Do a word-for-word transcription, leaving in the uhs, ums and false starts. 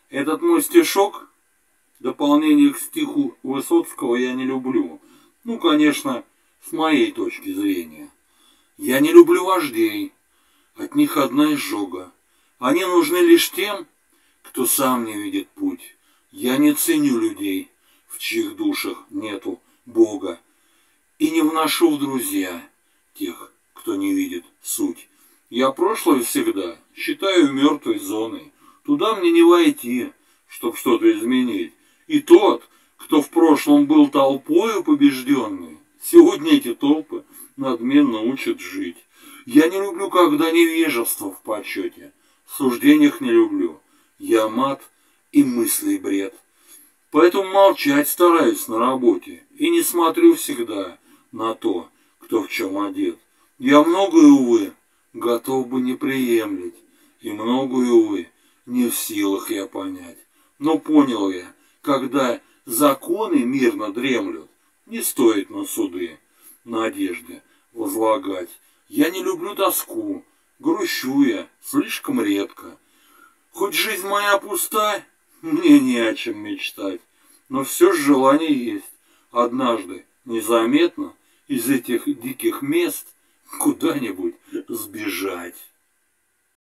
Этот мой стишок, дополнение к стиху Высоцкого, я не люблю. Ну, конечно, с моей точки зрения. Я не люблю вождей, от них одна изжога. Они нужны лишь тем, кто сам не видит путь. Я не ценю людей, в чьих душах нету Бога, и не вношу в друзья тех, кто не видит суть. Я прошлое всегда считаю мертвой зоной. Туда мне не войти, чтоб что-то изменить. И тот, кто в прошлом был толпою побежденный, сегодня эти толпы надменно учат жить. Я не люблю, когда невежество в почете, в суждениях не люблю. Я мат и мыслей бред. Поэтому молчать стараюсь на работе и не смотрю всегда на то, кто в чем одет. Я многое, увы, готов бы не приемлить, и многое, увы, не в силах я понять. Но понял я, когда законы мирно дремлют, не стоит на суды надежды возлагать. Я не люблю тоску, грущу я слишком редко. Хоть жизнь моя пуста, мне не о чем мечтать, но все же желание есть однажды незаметно из этих диких мест куда-нибудь сбежать.